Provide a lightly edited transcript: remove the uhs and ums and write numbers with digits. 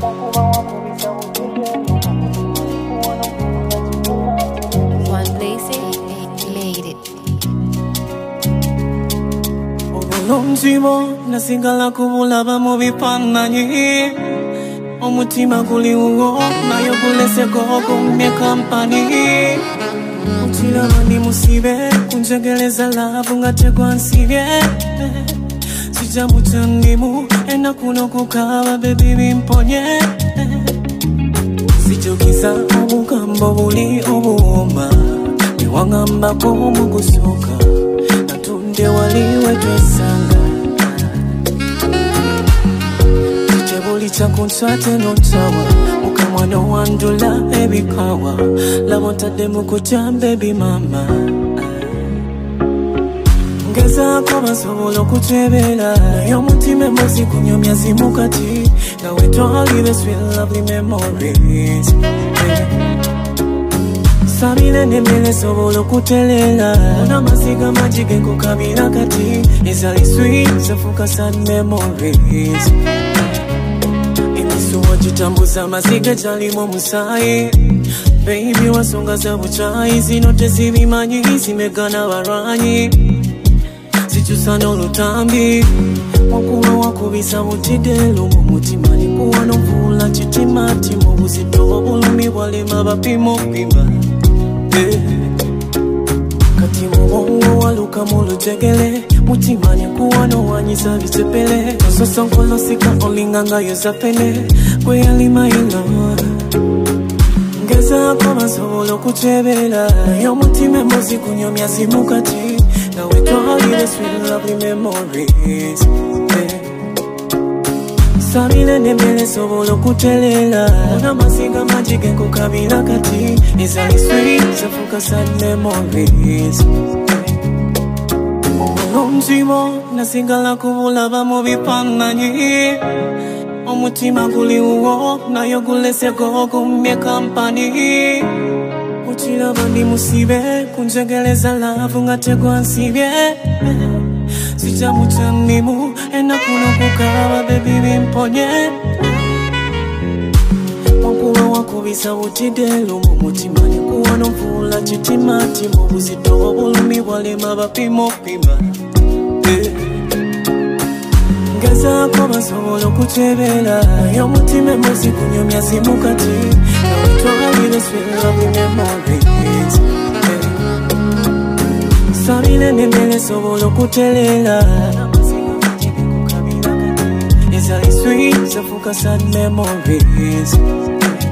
One place made it. Olonjimo nasingala kubulaba mu bifaananyi omutima guli uwo nayo guleseko kumye kampani ukiraba ndi musibe kunjegeleza laavu nga tegwansibye sijja mutandimu enaku n'okukaba bebi bimponye sijjukiza obugambo buli obuwomba newaŋambako mu kusooka natunde wali wetwesanga kitebuli kyakunswate n'otawa mukamwa n'owandula ebikawa laba ontadde mu kutya bebi mama ngezaako basobola okutebeera naye omutima embozi kunyomya zimukati nga wetwalire sweet lovely memories sabile n'emmere sobola okutereera ona amasiga mangi genkukabira kati ezali sweet zefuuka sad memories emisuwa gitambuza amasiga gyalimu omusaayi baby wasonga za bukyayi zino tezibimanyi zimegana barwanyi zikyusa n'olutambi wakuba wakubisa butidelo mu mutima nikuwa n'ovuula kitimati mu buzito obulumi bwalema bapimopima kati mu bwongo waluka mu lujegere mutima nikuwa n'owanyiza bicepele ososonkolossika olinga nga yozapene gwe yali mayilo ngezaako basobola okutebeera naye omutima embozi kunyomya zimukati now we twalire sweet lovely memories sabile n'emmere sobola okutereera ona amasiga mangi genkukabira kati ezali sweet zefuuka sad memories olonjimo nasigala kubulaba mu bifaananyi omutima guli uwo nayo guleseko kumye kampani ukiraba ndi musibe kunjegeleza laavu nga tegwansibye sijja mutandimu enaku n'okukaba bebi bimponye wakuba wakubisa butidelo mu mutima nikuwa n'ovuula kitimati mu buzito obulumi bwalema bapimopima ngezaako basobola okutebeera naye omutima embozi kunyomya zimukati nga wetwalire sweet lovely memories sabile n'emmere sobola okutereera ezali sweet zefuuka sad memories